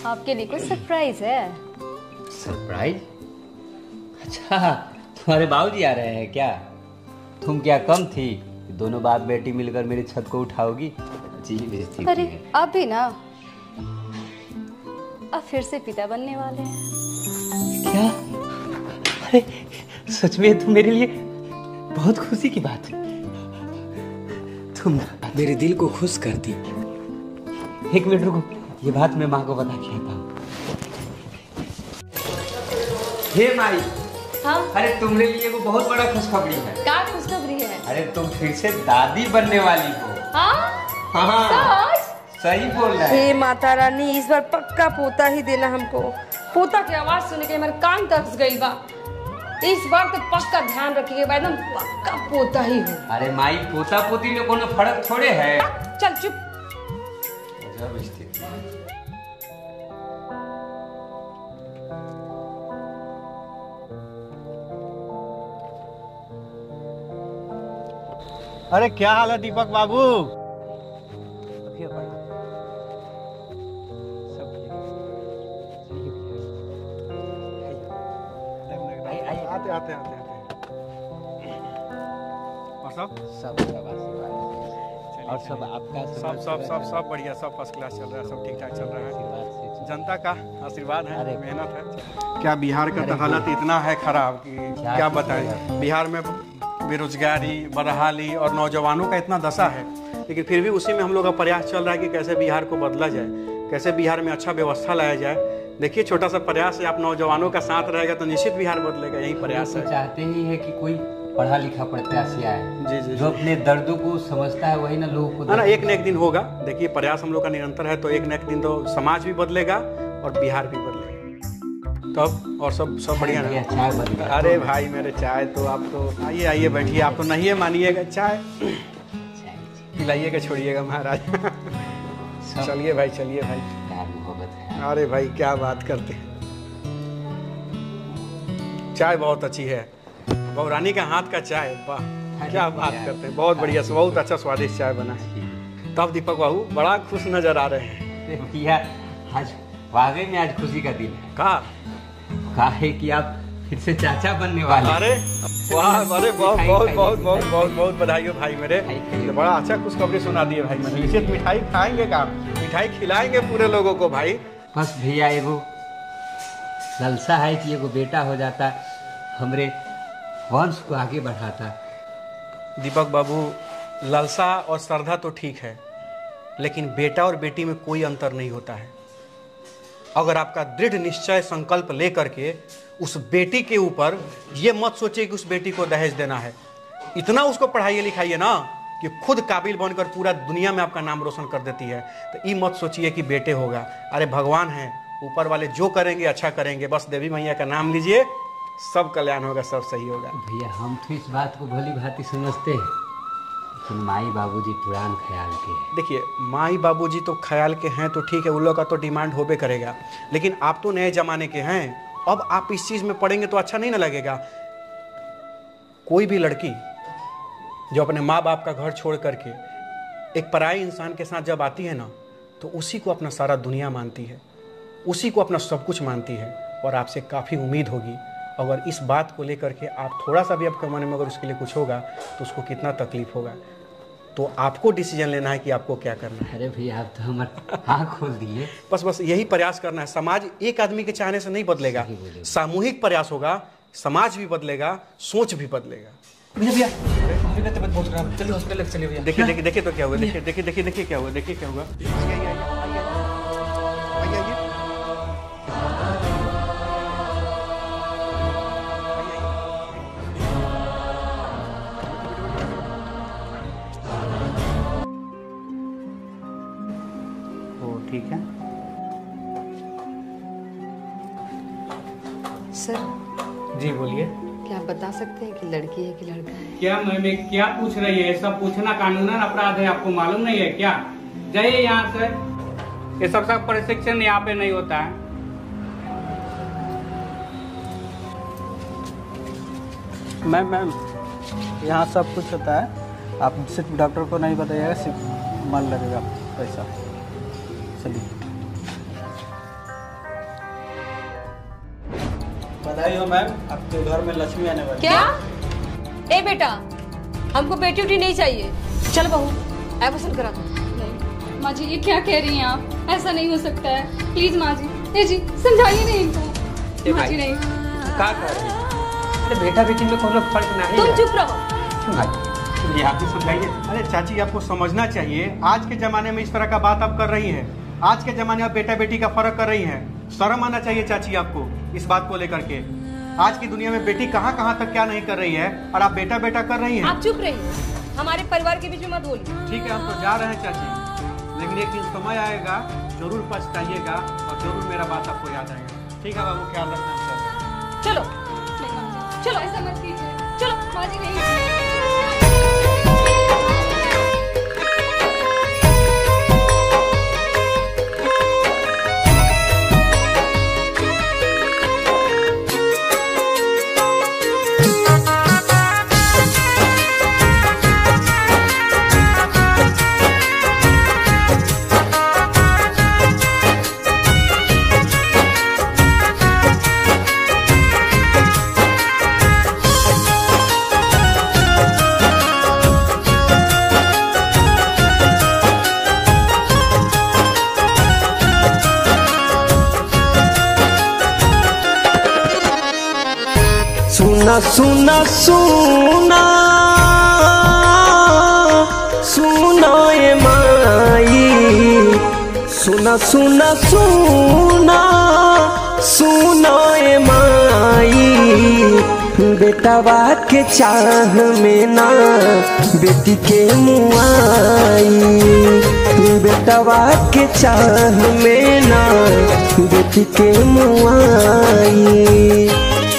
आपके लिए कुछ सरप्राइज है। सरप्राइज? अच्छा, तुम्हारे बाबूजी आ रहे हैं क्या? तुम क्या कम थी? दोनों बाप बेटी मिलकर मेरी छत को उठाओगी? जी बेइज्जती। अरे अब भी ना, अब फिर से पिता बनने वाले हैं। क्या? अरे सच में तुम मेरे लिए बहुत खुशी की बात है। तुम मेरे दिल को खुश कर दी। एक मिनट रुको, ये बात मैं माँ को बता के आता हूँ। हे माई। हाँ? अरे तुम्हारे लिए वो बहुत बड़ा खुशखबरी है। क्या खुशखबरी है? अरे तुम फिर से दादी बनने वाली हो। हाँ? हाँ, सही बोल रहा है। हे माता रानी, इस बार पक्का पोता ही देना हमको। पोता की आवाज सुन के मेरे कान तरस गई बा। इस बार तो पक्का ध्यान रखिएगा, एकदम पक्का पोता ही हो। अरे माई, पोता पोती में कोनो फर्क थोड़े है। चल चुप। गजब स्थिति। अरे क्या हाल है दीपक बाबू? आते और सब आशीर्वाद और सब आपका सब बढ़िया, सब फर्स्ट क्लास चल रहा है, सब ठीक ठाक चल रहा है। जनता का आशीर्वाद है, मेहनत है। क्या बिहार का तो हालत इतना है खराब कि क्या बताएं। बिहार में बेरोजगारी, बदहाली और नौजवानों का इतना दशा है, लेकिन फिर भी उसी में हम लोग का प्रयास चल रहा है कि कैसे बिहार को बदला जाए, कैसे बिहार में अच्छा व्यवस्था लाया जाए। देखिए, छोटा सा प्रयास है, आप नौजवानों का साथ रहेगा तो निश्चित बिहार बदलेगा। यही प्रयास है। चाहते ही है कि कोई पढ़ा लिखा प्रत्याशी आए। जी, जो अपने दर्दों को समझता है वही ना लोगों को। ना एक न एक दिन होगा। देखिए, प्रयास हम लोग का निरंतर है, तो एक न एक दिन तो समाज भी बदलेगा और बिहार भी बदलेगा। तब और सब बढ़िया है। चाय बन गया। अरे भाई मेरे चाय तो आप तो आइए बैठिए। आप तो नहीं मानिएगा, चाय पिलाइएगा, छोड़िएगा महाराज। चलिए भाई, चलिए भाई। अरे भाई क्या बात करते हैं, चाय बहुत अच्छी है। बौरानी का हाथ का चाय, वाह क्या बात करते हैं। बहुत बढ़िया, बहुत अच्छा स्वादिष्ट चाय बना है। तब दीपक बाबू बड़ा खुश नजर आ रहे हैं। भैया आज वाकई में आज खुशी का दिन है। कहा है कि आप फिर से चाचा बनने वाले। अरे वाह, अरे बहुत बधाई हो भाई मेरे। बड़ा अच्छा खुशखबरी सुना दिए भाई। मैंने निश्चित मिठाई खाएंगे का, मिठाई खिलाएंगे पूरे लोगों को भाई। बस भैया एगो लालसा है कि एगो बेटा हो जाता, हमरे वंश को आगे बढ़ाता। दीपक बाबू, लालसा और श्रद्धा तो ठीक है, लेकिन बेटा और बेटी में कोई अंतर नहीं होता है। अगर आपका दृढ़ निश्चय संकल्प लेकर के उस बेटी के ऊपर ये मत सोचिए कि उस बेटी को दहेज देना है। इतना उसको पढ़ाइए लिखाइए ना कि खुद काबिल बनकर पूरा दुनिया में आपका नाम रोशन कर देती है। तो ये मत सोचिए कि बेटे होगा। अरे भगवान है, ऊपर वाले जो करेंगे अच्छा करेंगे। बस देवी मैया का नाम लीजिए, सब कल्याण होगा, सब सही होगा। भैया हम तो इस बात को भली भांति समझते हैं, लेकिन माई बाबूजी पुरान ख्याल के हैं। देखिए, माई बाबूजी तो ख्याल के हैं तो ठीक है, उन लोग का तो डिमांड होबे करेगा, लेकिन आप तो नए जमाने के हैं। अब आप इस चीज में पढ़ेंगे तो अच्छा नहीं ना लगेगा। कोई भी लड़की जो अपने माँ बाप का घर छोड़ करके एक पराई इंसान के साथ जब आती है ना, तो उसी को अपना सारा दुनिया मानती है, उसी को अपना सब कुछ मानती है। और आपसे काफ़ी उम्मीद होगी। अगर इस बात को लेकर के आप थोड़ा सा भी आपके मन में अगर उसके लिए कुछ होगा तो उसको कितना तकलीफ होगा। तो आपको डिसीजन लेना है कि आपको क्या करना है। अरे भैया आप तो हमारे आँख खोल दिए। बस यही प्रयास करना है। समाज एक आदमी के चाहने से नहीं बदलेगा, सामूहिक प्रयास होगा, समाज भी बदलेगा, सोच भी बदलेगा। भैया तबीयत बहुत खराब है, चलिए हॉस्पिटल चलिए भैया। देखिए तो क्या हुआ, देखिए क्या हुआ, देखिए क्या हुआ। ठीक है सर। जी बोलिए। क्या आप बता सकते हैं कि लड़की है कि लड़का है? क्या मैम क्या पूछ रही है? सब पूछना कानूनन अपराध है, आपको मालूम नहीं है क्या? जाइए यहाँ से, ये सब प्रशिक्षण यहाँ पे नहीं होता है। मैम यहाँ सब कुछ होता है, आप सिर्फ डॉक्टर को नहीं बताइएगा, सिर्फ मन लगेगा पैसा। चलिए बधाई हो मैम, आपके घर में लक्ष्मी आने वाली। क्या? ए बेटा, हमको बेटी उटी नहीं चाहिए। चल बहू, एडमिशन करा दो। नहीं माँ जी, ये क्या कह रही हैं आप? ऐसा नहीं हो सकता है, प्लीज माँ जी। ए जी समझाइए नहीं इनको। माँ जी नहीं। का कर रही है? अरे बेटा बेटी में कोनो फर्क नहीं तुम है। चुप रहो। ये आप ही समझाइए। अरे चाची, आपको समझना चाहिए, आज के जमाने में इस तरह का बात आप कर रही हैं। आज के जमाने में बेटा बेटी का फर्क कर रही हैं। शर्म आना चाहिए चाची आपको इस बात को लेकर के। आज की दुनिया में बेटी कहाँ कहाँ तक क्या नहीं कर रही है और आप बेटा बेटा कर रही हैं। आप चुप रहिए, हमारे परिवार के बीच में मत बोलिए। ठीक है, हम तो जा रहे हैं चाची, लेकिन एक दिन समय आएगा, जरूर पछताइएगा और जरूर मेरा बात आपको याद आएगा। ठीक है बाबू, ख्याल रखना आपका। चलो नहीं माँ जी, चलो ऐसा मत कीजिए। चलो। माँ जी नहीं। सुना सुना सुना सुना ए माई, सुना सुना सुना सुना ए माई, बेटवा के चाह में ना बेटी के मुआई, बेटवा के चाह में ना बेटी के मुआई।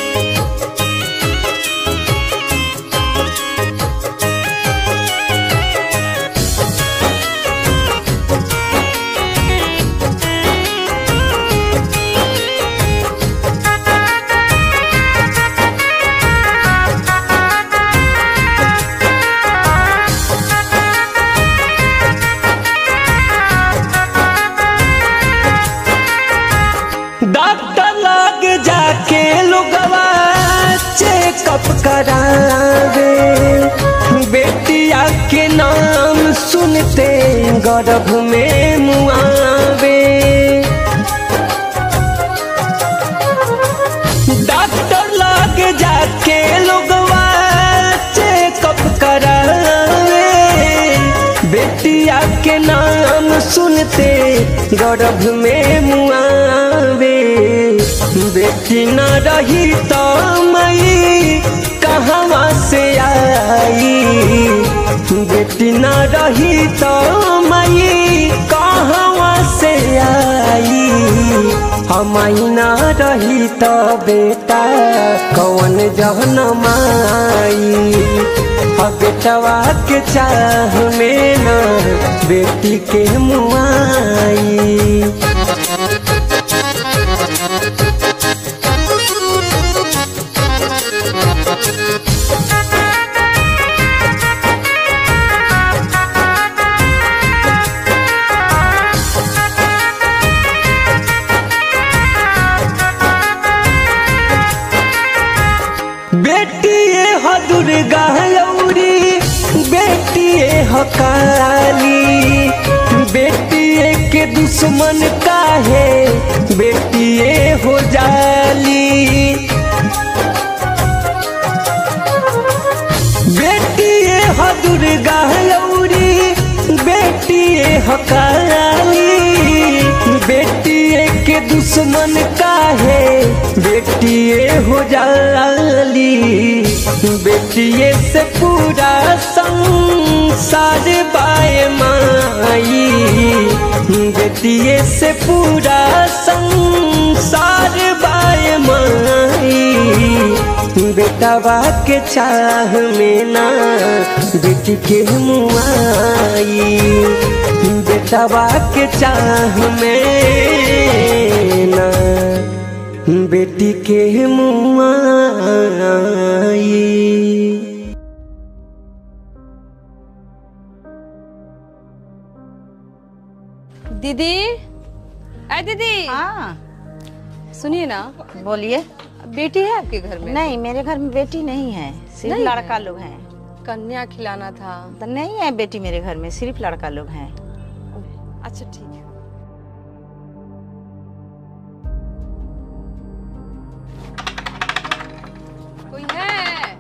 डॉक्टर लग जाके लोगवा चेकअप करावे, बेटिया के नाम सुनते गर्भ में मुआवे। डॉक्टर लग जाके लोगवा चेकअप करावे, बेटिया के नाम सुनते गर्भ में मुआवे। बेटी न रही तो मई कहवा से आई, बेटी न रही तो मई कहवा से आई, हमई न रही तो बेटा कौन जहनमाई। बेटवा के चाह में ना बेटी के मुआई। बेटिए ह दुर्गा लौरी, बेटिए ह काली, बेटिए के दुश्मन काहे बेटिए हो जाली। बेटिए ह दुर्गा लौरी, बेटिए ह काली, बेटिए के दुश्मन काहे बेटिए हो जाली। बेटिए से पूरा संसार बाए माई, बेटिए से पूरा संसार बाए माई। बेटवा के चाह में ना बेटी के मुआई, बेटवा के चाह में ना बेटी के मुआई। दीदी, अरे दीदी, हाँ सुनिए ना। बोलिए। बेटी है आपके घर में? नहीं, मेरे घर में बेटी नहीं है, सिर्फ नहीं लड़का है। लोग हैं। कन्या खिलाना था। तो नहीं है बेटी मेरे घर में, सिर्फ लड़का लोग हैं। अच्छा ठीक है। कोई है?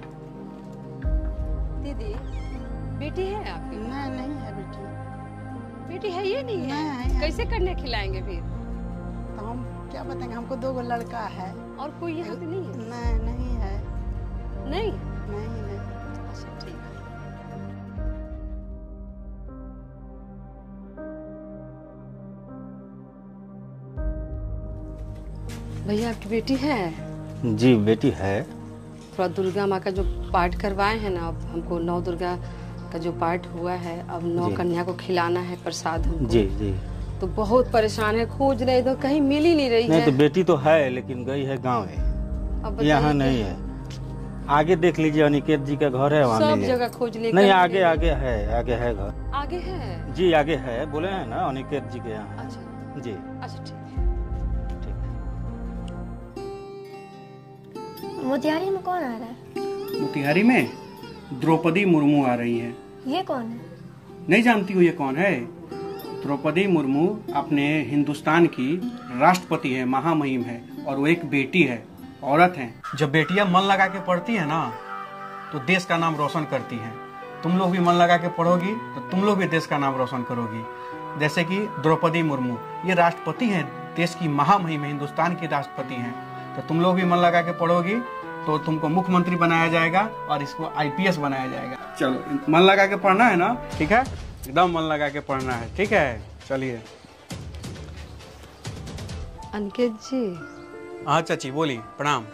दीदी बेटी है आपकी? नहीं है बेटी। बेटी है ये नहीं है? नहीं है। कैसे कन्या खिलाएंगे फिर? तो हम क्या बताएंगे, हमको 2 लड़का है। और कोई यहाँ पे नहीं है? नहीं है। नहीं। नहीं। अच्छा ठीक है। भैया आपकी बेटी है? जी बेटी है। थोड़ा दुर्गा माँ का जो पाठ करवाए हैं ना, अब हमको 9 दुर्गा का जो पाठ हुआ है, अब 9 जी। कन्या को खिलाना है प्रसाद हमको। जी जी। तो बहुत परेशान है, खोज रहे तो कहीं मिल ही नहीं रही नहीं है। तो बेटी तो है लेकिन गई है गाँव है, अब बताइए यहाँ कि नहीं है। आगे देख लीजिए, अनिकेत जी का घर है, वहाँ सब मिले। जगह खोज ले। नहीं आगे आगे है, आगे है घर। आगे है? जी आगे है, बोले हैं ना अनिकेत जी के यहाँ। अच्छा जी अच्छा ठीक है। मोतिहारी में कौन आ रहा है? मोतिहारी में द्रौपदी मुर्मू आ रही हैं। ये कौन है? नहीं जानती हो ये कौन है? द्रौपदी मुर्मू अपने हिंदुस्तान की राष्ट्रपति है, महामहिम है, और वो एक बेटी है, औरत है। जब बेटियां मन लगा के पढ़ती है ना तो देश का नाम रोशन करती हैं। तुम लोग भी मन लगा के पढ़ोगी तो तुम लोग भी देश का नाम रोशन करोगी। जैसे कि द्रौपदी मुर्मू ये राष्ट्रपति हैं, देश की महामहिम है, हिंदुस्तान की राष्ट्रपति हैं। तो तुम लोग भी मन लगा के पढ़ोगी तो तुमको मुख्यमंत्री बनाया जाएगा और इसको IPS बनाया जाएगा। चलो मन लगा के पढ़ना है ना, ठीक है? एकदम मन लगा के पढ़ना है, ठीक है? चलिए। अनिकेत जी। हाँ चाची बोली, प्रणाम।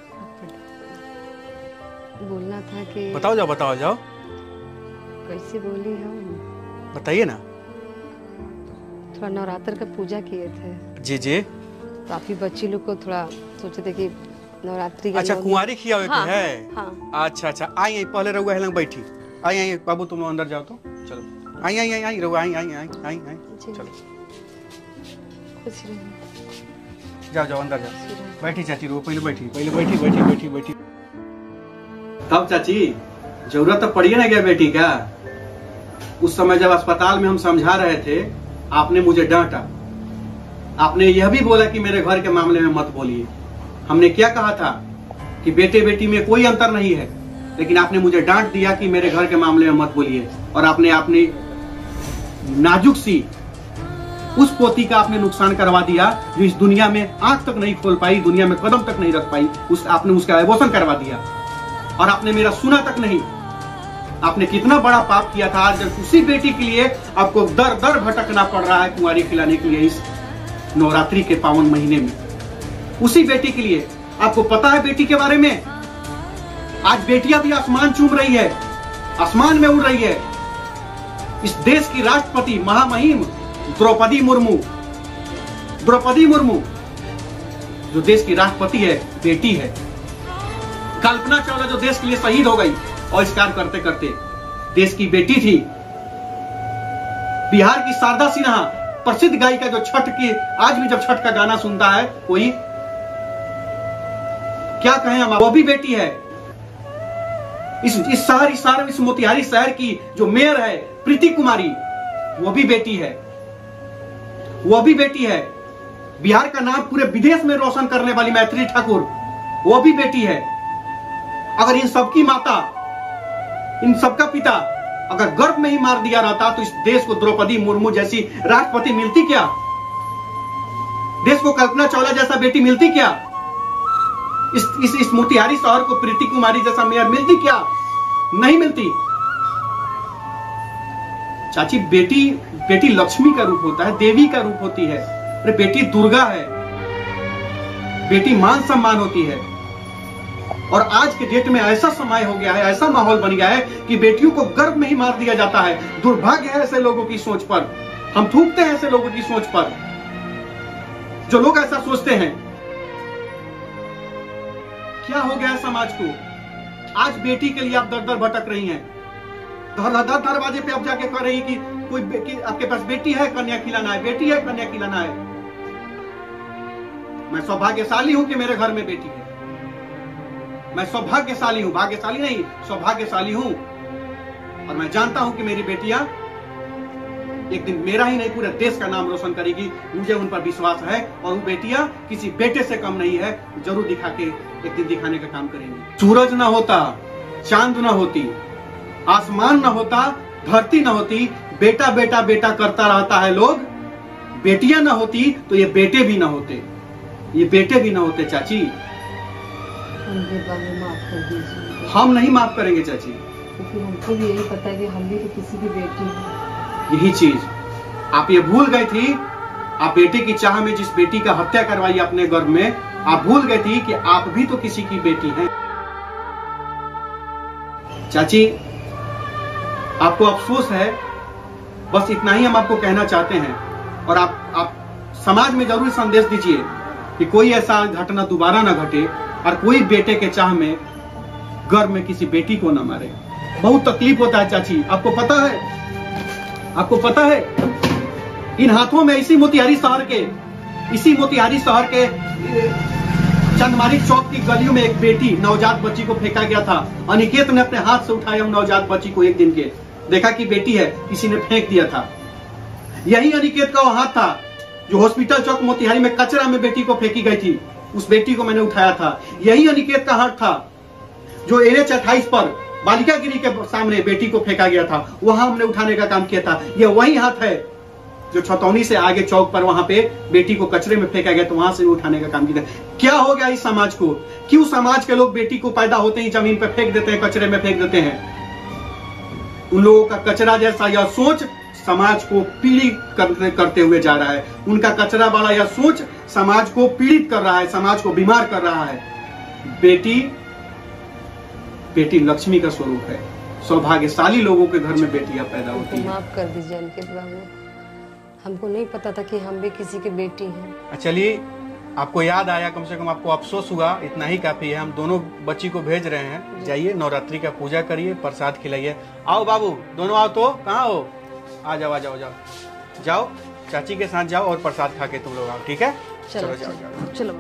बोलना था कि बताओ जाओ। कैसे बोली हम? बताइए ना। थोड़ा नवरात्र का पूजा किए थे जी जी। तो आपकी बच्ची लोग को थोड़ा सोचे थे कि नवरात्रि का अच्छा कुंवारी खिया हाँ, है? हाँ। अच्छा आई पहले रहुआ है बैठी। आई बाबू तुम लोग अंदर जाओ तो। चलो आई रहुआ आई चलो खुश रहिए। जाओ अंदर जाओ। बैठी चाची रहुआ, पहले बैठी। तब चाची जरूरत तो पड़ी ना क्या बेटी का? उस समय जब अस्पताल में हम समझा रहे थे आपने मुझे डांटा। आपने यह भी बोला कि मेरे घर के मामले में मत बोलिए। हमने क्या कहा था कि बेटे बेटी में कोई अंतर नहीं है, लेकिन आपने मुझे डांट दिया कि मेरे घर के मामले में मत बोलिए। और आपने अपनी नाजुक सी उस पोती का आपने नुकसान करवा दिया जो इस दुनिया में आंख तक नहीं खोल पाई, दुनिया में कदम तक नहीं रख पाई। आपने उसका एबॉर्शन करवा दिया और आपने मेरा सुना तक नहीं। आपने कितना बड़ा पाप किया था। आज उसी बेटी के लिए आपको दर दर भटकना पड़ रहा है कुंवारी खिलाने के लिए इस नवरात्रि के पावन महीने में। उसी बेटी के लिए। आपको पता है बेटी के बारे में? आज बेटियां भी आसमान चूम रही है, आसमान में उड़ रही है। इस देश की राष्ट्रपति महामहिम द्रौपदी मुर्मू जो देश की राष्ट्रपति है, बेटी है। कल्पना चावला जो देश के लिए शहीद हो गई और इस कार्य करते करते देश की बेटी थी। बिहार की शारदा सिन्हा प्रसिद्ध गायिका जो छठ की, आज भी जब छठ का गाना सुनता है कोई, क्या कहें हम, वो भी बेटी है। इस शहर इस मोतिहारी शहर की जो मेयर है प्रीति कुमारी, वो भी बेटी है। बिहार का नाम पूरे विदेश में रोशन करने वाली मैथिली ठाकुर, वो भी बेटी है। अगर इन सबकी माता, इन सबका पिता अगर गर्भ में ही मार दिया रहता तो इस देश को द्रौपदी मुर्मू जैसी राष्ट्रपति मिलती क्या? देश को कल्पना चावला जैसा बेटी मिलती क्या? इस मोतिहारी शहर को प्रीति कुमारी जैसा मेयर मिलती क्या? नहीं मिलती। चाची बेटी लक्ष्मी का रूप होता है, देवी का रूप होती है। अरे बेटी दुर्गा है, बेटी मान सम्मान होती है। और आज के डेट में ऐसा समय हो गया है, ऐसा माहौल बन गया है कि बेटियों को गर्भ में ही मार दिया जाता है। दुर्भाग्य है ऐसे लोगों की सोच पर। हम थूकते हैं ऐसे लोगों की सोच पर, जो लोग ऐसा सोचते हैं। क्या हो गया है समाज को? आज बेटी के लिए आप दर दर भटक रही हैं। दरवाजे पे आप जाके कह रही कि कोई आपके पास बेटी है, कन्या खिलाना है, बेटी है, कन्या खिलाना है। मैं सौभाग्यशाली हूं कि मेरे घर में बेटी है। मैं सौभाग्यशाली हूं, भाग्यशाली नहीं, सौभाग्यशाली हूं। और मैं जानता हूं कि मेरी बेटियां एक दिन मेरा ही नहीं पूरे देश का नाम रोशन करेगी। मुझे उन पर विश्वास है और वो बेटियां किसी बेटे से कम नहीं है, जरूर दिखा के एक दिन दिखाने का काम करेंगी। सूरज ना होता, चांद ना होती, आसमान ना होता, धरती ना होती, बेटा बेटा बेटा करता रहता है लोग। बेटियां ना होती तो ये बेटे भी ना होते, ये बेटे भी ना होते। चाची माफ कर दीजिए। हम नहीं माफ करेंगे चाची। तो फिर हमको भी यही पता है कि हम भी तो किसी की बेटी हैं। यही चीज आप ये भूल गई थी। आप बेटे की चाह में जिस बेटी का हत्या करवाई अपने गर्भ में, आप भूल गई थी कि आप भी तो किसी की बेटी हैं। चाची आपको अफसोस है, बस इतना ही हम आपको कहना चाहते हैं। और आप समाज में जरूर संदेश दीजिए कि कोई ऐसा घटना दोबारा ना घटे और कोई बेटे के चाह में गर्भ में किसी बेटी को ना मारे। बहुत तकलीफ होता है चाची, आपको पता है, आपको पता है। इन हाथों में इसी मोतिहारी शहर के चंदमारी चौक की गलियों में एक बेटी नवजात बच्ची को फेंका गया था। अनिकेत ने अपने हाथ से उठाया नवजात बच्ची को, एक दिन के देखा कि बेटी है, किसी ने फेंक दिया था। यही अनिकेत का वो हाथ था जो हॉस्पिटल चौक मोतिहारी में कचरा में बेटी को फेंकी गई थी, उस बेटी को मैंने उठाया था। यही अनिकेत का हाथ था जो NH 28 पर बालिका गिरी के सामने बेटी को फेंका गया था, वहां हमने उठाने का काम किया था। यह वही हाथ है जो छतौनी से आगे चौक पर वहां पे बेटी को कचरे में फेंका गया, तो वहां से उठाने का काम किया। क्या हो गया इस समाज को? क्यों समाज के लोग बेटी को पैदा होते ही जमीन पर फेंक देते हैं, कचरे में फेंक देते हैं? उन लोगों का कचरा जैसा यह सोच समाज को पीड़ित करते हुए जा रहा है। उनका कचरा वाला यह सोच समाज को पीड़ित कर रहा है, समाज को बीमार कर रहा है। बेटी लक्ष्मी का स्वरूप है। सौभाग्यशाली लोगों के घर में बेटियां पैदा होती हैं। माफ कर दीजिए अंकित बाबू, हमको नहीं पता था कि हम भी किसी की बेटी हैं। चलिए, आपको याद आया, कम से कम आपको अफसोस हुआ, इतना ही काफी है। हम दोनों बच्ची को भेज रहे हैं, जाइए नवरात्रि का पूजा करिए, प्रसाद खिलाइए। आओ बाबू, दोनों आओ। तो कहाँ हो? आ जाओ आ जाओ जाओ जाओ, चाची के साथ जाओ और प्रसाद खा के तुम लोग आओ, ठीक है? चलो जाओ जाओ। चलो।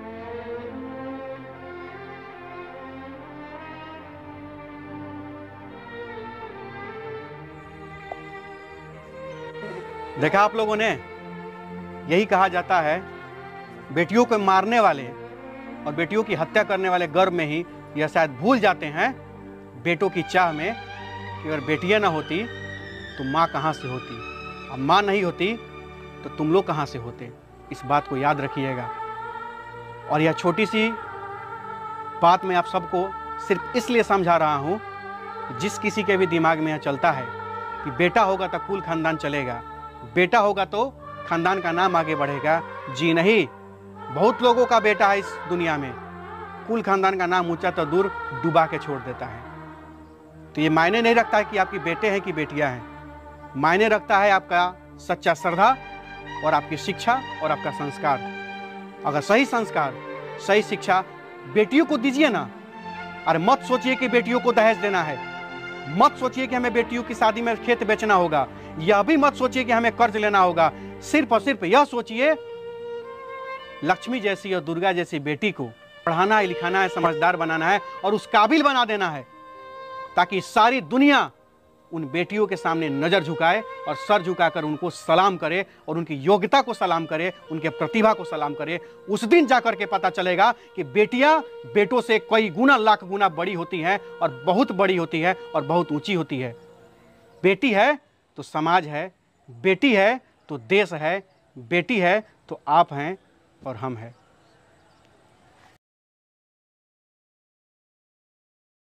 देखा आप लोगों ने, यही कहा जाता है, बेटियों को मारने वाले और बेटियों की हत्या करने वाले गर्भ में ही यह शायद भूल जाते हैं बेटों की चाह में कि अगर बेटियां ना होती तो माँ कहाँ से होती, अब माँ नहीं होती तो तुम लोग कहाँ से होते। इस बात को याद रखिएगा। और यह छोटी सी बात मैं आप सबको सिर्फ इसलिए समझा रहा हूँ कि जिस किसी के भी दिमाग में यह चलता है कि बेटा होगा तो कुल खानदान चलेगा, बेटा होगा तो खानदान का नाम आगे बढ़ेगा, जी नहीं। बहुत लोगों का बेटा है इस दुनिया में, कुल खानदान का नाम ऊंचा तो दूर डुबा के छोड़ देता है। तो ये मायने नहीं रखता है कि आपकी बेटे हैं कि बेटियां हैं, मायने रखता है आपका सच्चा श्रद्धा और आपकी शिक्षा और आपका संस्कार। अगर सही संस्कार, सही शिक्षा बेटियों को दीजिए ना। अरे मत सोचिए कि बेटियों को दहेज देना है, मत सोचिए कि हमें बेटियों की शादी में खेत बेचना होगा, यह भी मत सोचिए कि हमें कर्ज लेना होगा। सिर्फ और सिर्फ यह सोचिए लक्ष्मी जैसी और दुर्गा जैसी बेटी को पढ़ाना है, लिखाना है, समझदार बनाना है और उस काबिल बना देना है ताकि सारी दुनिया उन बेटियों के सामने नजर झुकाए और सर झुकाकर उनको सलाम करे और उनकी योग्यता को सलाम करे, उनके प्रतिभा को सलाम करे। उस दिन जाकर के पता चलेगा कि बेटियां बेटों से कई गुना लाख गुना बड़ी होती हैं और बहुत बड़ी होती है और बहुत ऊंची होती है। बेटी है तो समाज है, बेटी है तो देश है, बेटी है तो आप हैं और हम हैं।